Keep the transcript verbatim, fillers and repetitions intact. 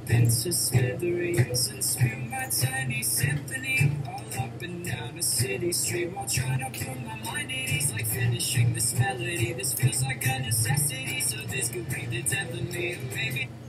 up into smithereens and spew my tiny symphony all up and down a city street while trying to put my mind at ease, like finishing this melody. This feels like a necessity, so this could be the death of me. Or maybe